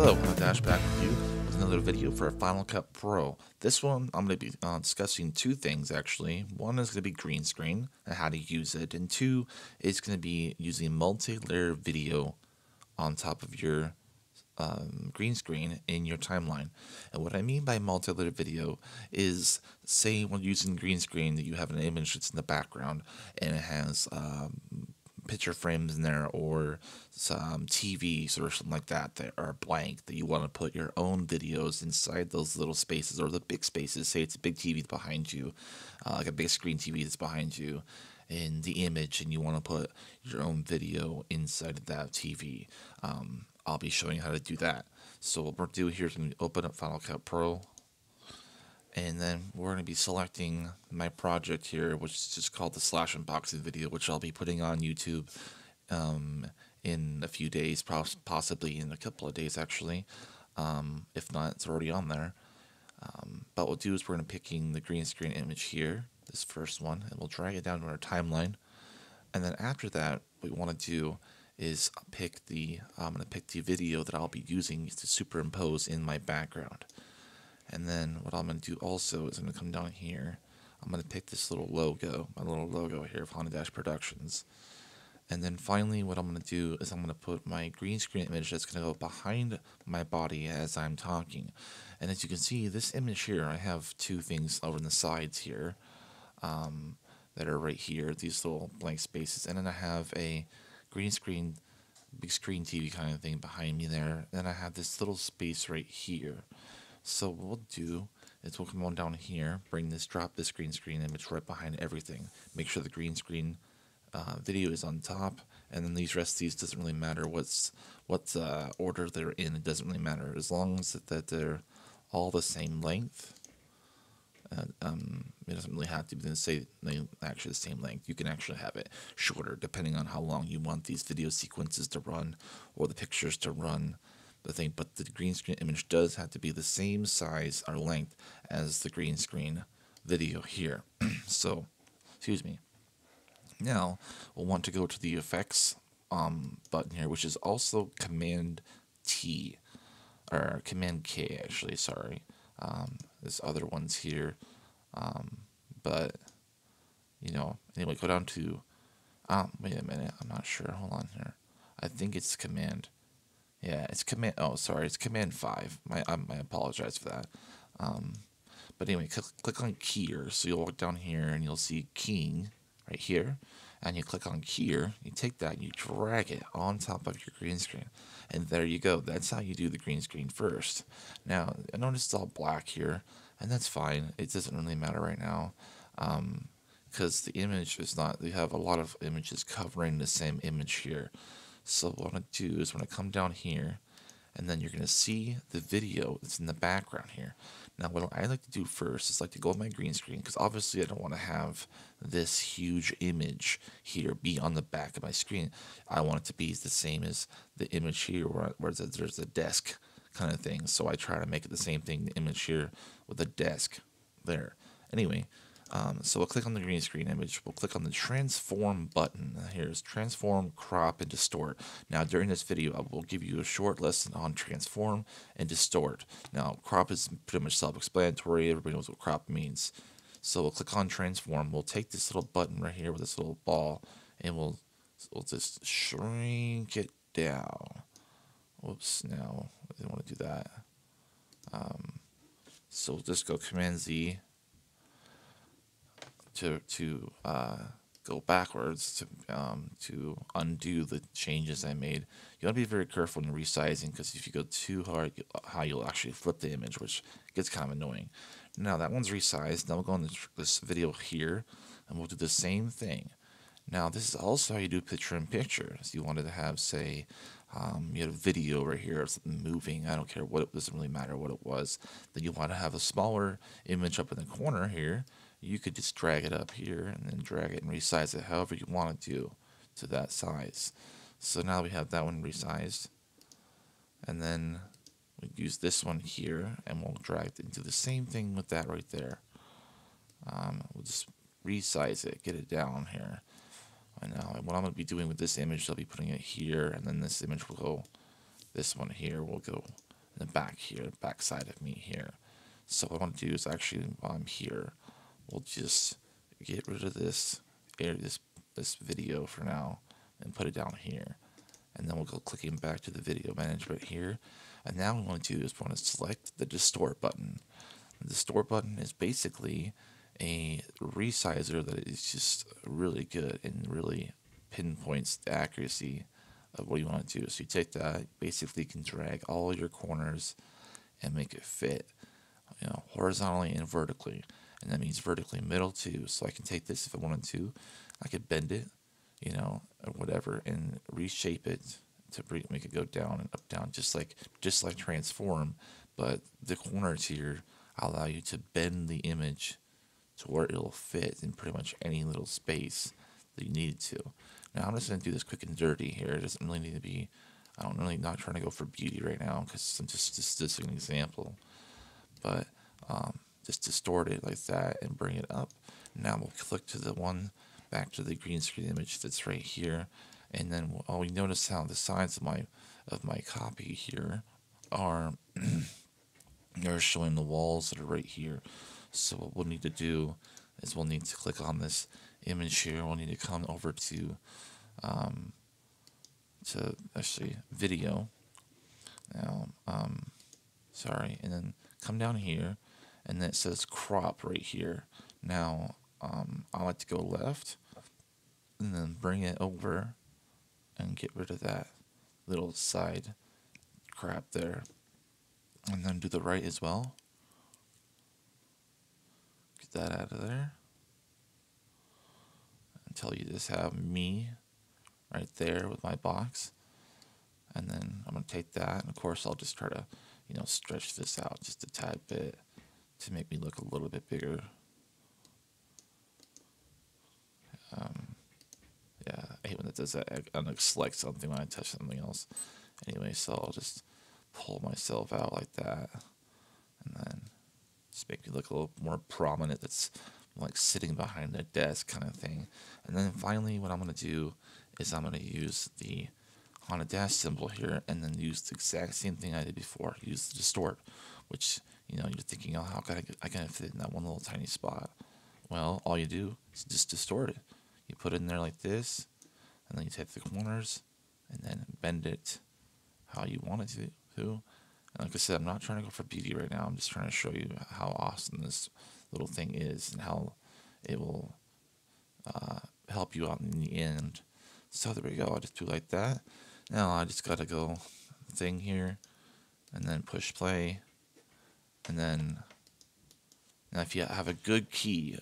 Hello, I'm Dash back with you with another video for Final Cut Pro. This one, I'm going to be discussing two things actually. One is going to be green screen and how to use it, and two is going to be using multi-layer video on top of your green screen in your timeline. And what I mean by multi-layer video is, say when using green screen that you have an image that's in the background and it has picture frames in there or some TVs or something like that that are blank that you want to put your own videos inside those little spaces or the big spaces. Say it's a big TV behind you, like a big screen TV that's behind you in the image, and you want to put your own video inside of that TV. I'll be showing you how to do that. So what we're doing here is going to open up Final Cut Pro, and then we're going to be selecting my project here, which is just called the Slash Unboxing video, which I'll be putting on YouTube in a few days, possibly in a couple of days actually. If not, it's already on there. But what we'll do is we're going to picking the green screen image here, this first one, and we'll drag it down to our timeline. And then after that, what we want to do is I'm going to pick the video that I'll be using to superimpose in my background. And then what I'm going to do also is I'm going to come down here. I'm going to pick this little logo, my little logo here of Honda Dash Productions. And then finally what I'm going to do is I'm going to put my green screen image that's going to go behind my body as I'm talking. And as you can see, this image here, I have two things over on the sides here that are right here, these little blank spaces. And then I have a green screen, big screen TV kind of thing behind me there. Then I have this little space right here. So what we'll do is we'll come on down here, drop this green screen image right behind everything. Make sure the green screen video is on top, and then these rest of these doesn't really matter what order they're in. It doesn't really matter as long as that they're all the same length. It doesn't really have to be actually the same length. You can actually have it shorter depending on how long you want these video sequences to run or the pictures to run. But the green screen image does have to be the same size or length as the green screen video here. So, excuse me. Now, we'll want to go to the effects button here, which is also Command T, or Command K actually, sorry. There's other ones here, but, anyway, go down to, wait a minute, I'm not sure, hold on here. I think it's Command. Yeah, it's Command. Oh, sorry, it's Command 5. I apologize for that. But anyway, click on Keyer. So you'll walk down here and you'll see Keying right here, and you click on Keyer. You take that and you drag it on top of your green screen, and there you go. That's how you do the green screen first. Now, I notice it's all black here, and that's fine. It doesn't really matter right now, because the image is not. We have a lot of images covering the same image here. So what I'm going to do is I'm going to come down here, and then you're going to see the video that's in the background here. Now what I like to do first is like to go on my green screen, because obviously I don't want to have this huge image here be on the back of my screen. I want it to be the same as the image here where there's a desk kind of thing. So I try to make it the same thing, the image here with a desk there. Anyway, so we'll click on the green screen image. We'll click on the transform button. Here's transform, crop, and distort. Now during this video I will give you a short lesson on transform and distort. Now crop is pretty much self-explanatory. Everybody knows what crop means. So we'll click on transform. We'll take this little button right here with this little ball, and we'll just shrink it down. Whoops, no, I didn't want to do that. So we'll just go Command Z to go backwards to undo the changes I made. You want to be very careful when resizing, because if you go too high, you'll actually flip the image, which gets kind of annoying. Now that one's resized. Now we'll go on this video here, and we'll do the same thing. Now this is also how you do picture-in-picture. So you wanted to have, say, you had a video right here of something moving. I don't care what, it doesn't really matter what it was. Then you want to have a smaller image up in the corner here. You could just drag it up here and then drag it and resize it however you want to that size. So now we have that one resized, and then we use this one here and we'll drag it into the same thing with that right there. We'll just resize it, get it down here. And now what I'm going to be doing with this image, I'll be putting it here, and then this image will go, this one here will go the back here, back side of me here. So what I want to do is actually, while I'm here, we'll just get rid of this this video for now and put it down here. And then we'll go clicking back to the video management here. And now what we want to do is we want to select the distort button. The distort button is basically a resizer that is just really good and really pinpoints the accuracy of what you want to do. So you take that, basically you can drag all your corners and make it fit, horizontally and vertically. And that means vertically middle too. So I can take this if I wanted to. I could bend it, or whatever, and reshape it to make it go down and up, down, just like transform. But the corners here allow you to bend the image to where it'll fit in pretty much any little space that you need it to. Now I'm just going to do this quick and dirty here. It doesn't really need to be, I don't really not trying to go for beauty right now because I'm just this is an example. But just distort it like that and bring it up. Now we'll click to the one, back to the green screen image that's right here. And then we notice how the sides of my copy here are they're showing the walls that are right here. So what we'll need to do is we'll need to click on this image here. We'll need to come over to actually video. Now, sorry, and then come down here, and then it says crop right here. Now, I like to go left, and then bring it over, and get rid of that little side crap there, and then do the right as well. Get that out of there. Until you just have me right there with my box. And then I'm going to take that, and of course I'll just try to, stretch this out just a tad bit to make me look a little bit bigger. Yeah, I hate when it does that. I select something when I touch something else. Anyway, so I'll just pull myself out like that, and then just make me look a little more prominent. That's like sitting behind a desk kind of thing. And then finally, what I'm going to do is I'm going to use the on a dash symbol here, and then use the exact same thing I did before. Use the distort, which you're thinking, oh, how can I fit in that one little tiny spot? Well, all you do is just distort it. You put it in there like this, and then you take the corners, and then bend it how you want it to. And like I said, I'm not trying to go for beauty right now. I'm just trying to show you how awesome this little thing is and how it will help you out in the end. So there we go. I just do like that. Now I just gotta go thing here, and then push play, and then now if you have a good key,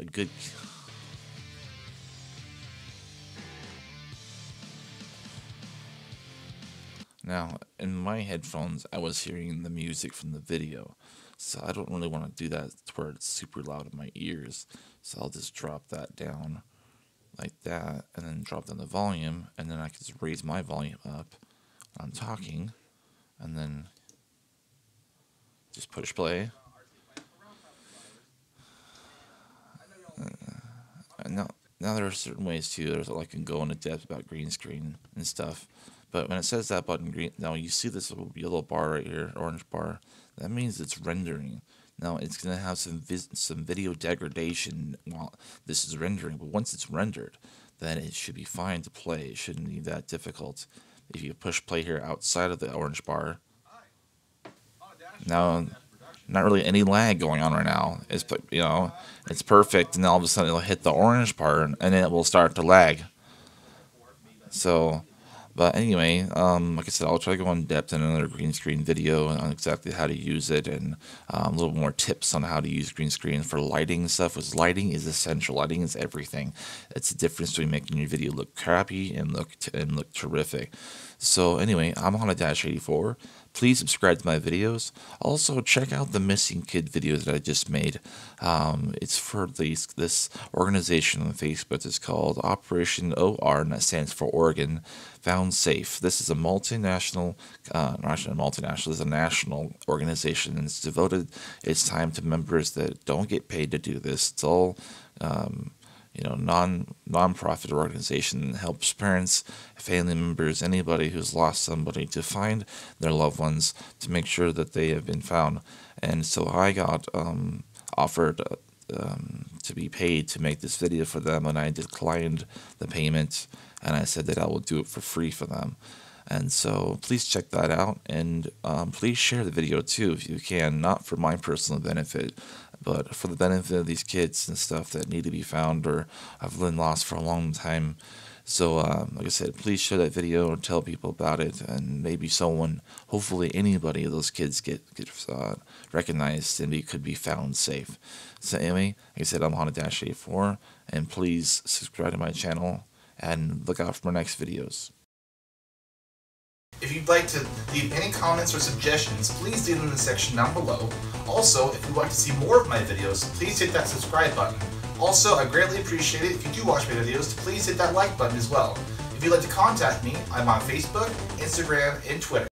Now, in my headphones, I was hearing the music from the video, so I don't really want to do that to where it's super loud in my ears. So I'll just drop that down like that, and then drop down the volume, and then I can just raise my volume up when I'm talking, and then just push play. And now there are certain ways too. There's I can go into depth about green screen and stuff. But when it says that button green, now you see this little yellow bar right here, orange bar. That means it's rendering. Now it's gonna have some video degradation while this is rendering. But once it's rendered, then it should be fine to play. It shouldn't be that difficult. If you push play here outside of the orange bar, now not really any lag going on right now. It's it's perfect, and then all of a sudden it'll hit the orange part, and then it will start to lag. So. But anyway, like I said, I'll try to go in depth in another green screen video on exactly how to use it, and a little more tips on how to use green screen for lighting and stuff. Because lighting is essential. Lighting is everything. It's the difference between making your video look crappy and look terrific. So anyway, I'm on a Dash 84. Please subscribe to my videos. Also, check out the Missing Kid videos that I just made. It's for this organization on Facebook. It's called Operation OR, and that stands for Oregon Found Safe. This is a multinational, this is a national organization, and it's devoted its time to members that don't get paid to do this. It's all non-profit organization that helps parents, family members, anybody who's lost somebody to find their loved ones, to make sure that they have been found. And so I got offered to be paid to make this video for them, and I declined the payment, and I said that I will do it for free for them. And so please check that out, and please share the video too if you can, not for my personal benefit, but for the benefit of these kids and stuff that need to be found or have been lost for a long time. So like I said, please share that video and tell people about it, and maybe someone, hopefully anybody of those kids get recognized and could be found safe. So anyway, like I said, I'm Haunted-84, and please subscribe to my channel and look out for my next videos. If you'd like to leave any comments or suggestions, please leave them in the section down below. Also, if you'd like to see more of my videos, please hit that subscribe button. Also, I greatly appreciate it if you do watch my videos to please hit that like button as well. If you'd like to contact me, I'm on Facebook, Instagram, and Twitter.